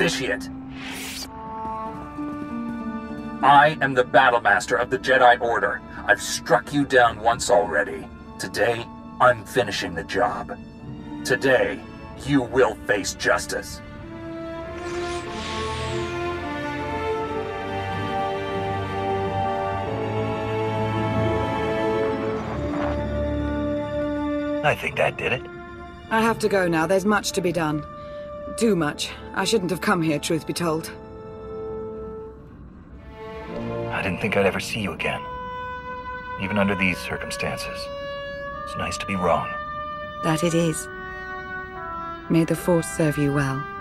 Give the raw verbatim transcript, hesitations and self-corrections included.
Initiate. I am the Battlemaster of the Jedi Order. I've struck you down once already. Today, I'm finishing the job. Today, you will face justice. I think that did it. I have to go now. There's much to be done. Too much. I shouldn't have come here, truth be told. I didn't think I'd ever see you again. Even under these circumstances. It's nice to be wrong. That it is. May the Force serve you well.